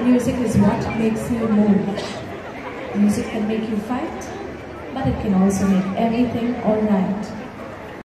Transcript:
Music is what makes you move. Music can make you fight, but it can also make everything alright.